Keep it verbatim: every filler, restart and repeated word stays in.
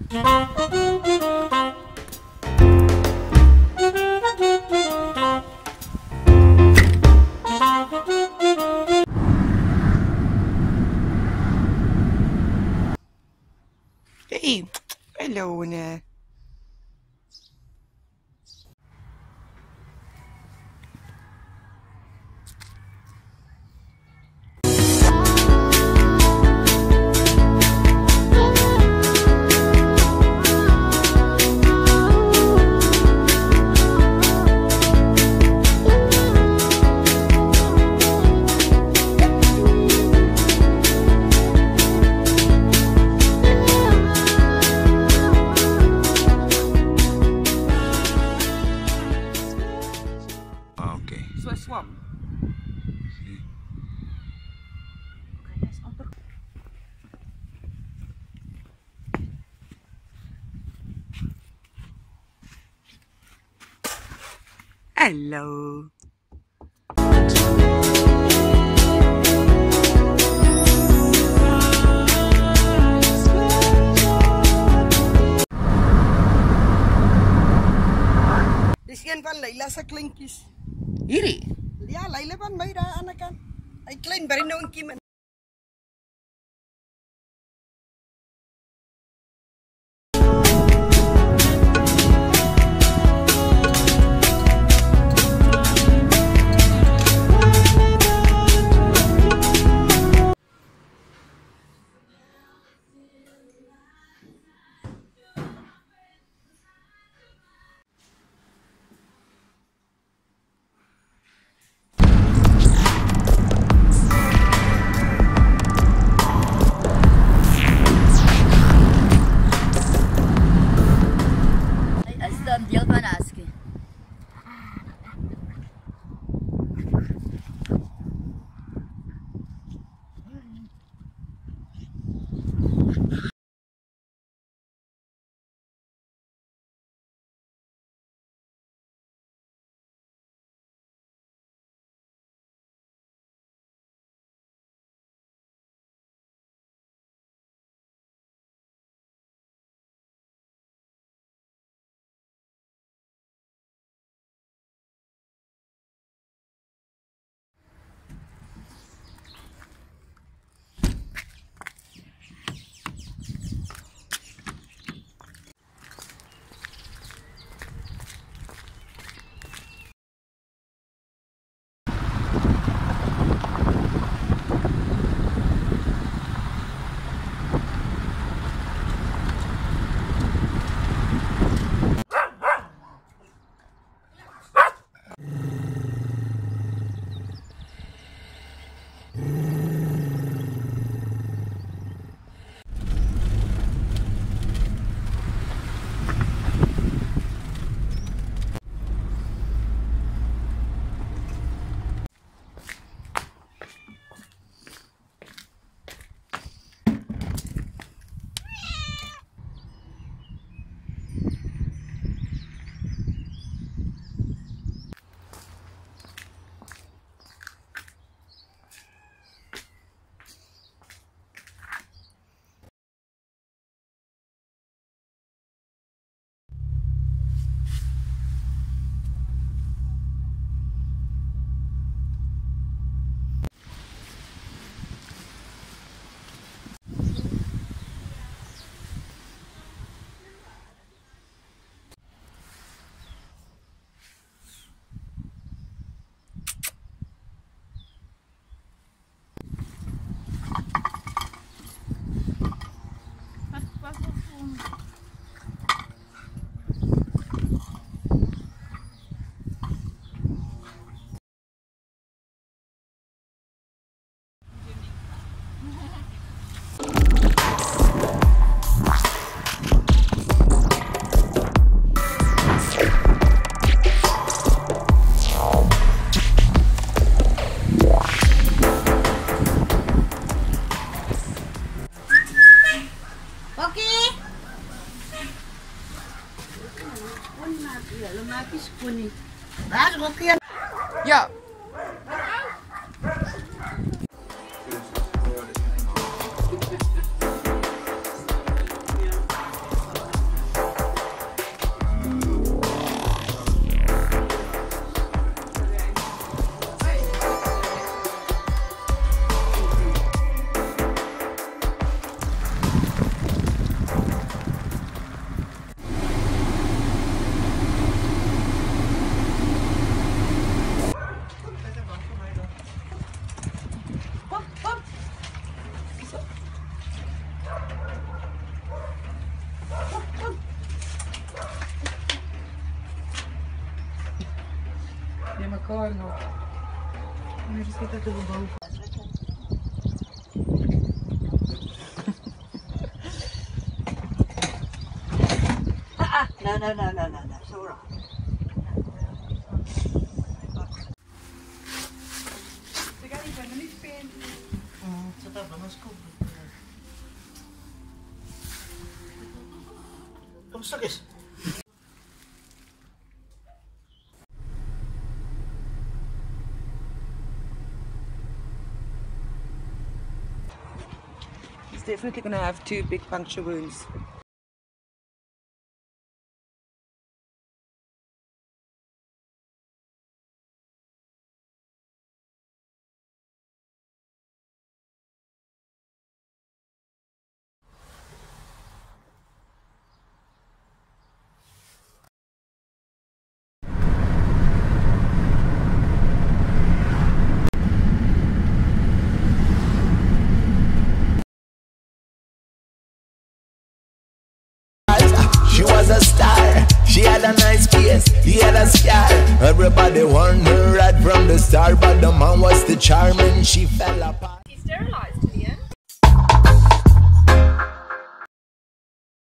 Hey, hello na. Swamp. Hello. Dis een van Leila se kleintjies. Hierdie? Ja, Leila van my daar aan die kant. Hy klein breinoontjie man. Ja. car nog. Let me just get that little bow. Ah, no, no, no, no, no, no, it's all right. Kamusta guys? He's definitely going to have two big puncture wounds. She was a star, she had a nice face, he had a scar. Everybody warned her right from the start, but the man was the charm and she fell apart. He sterilized in the end.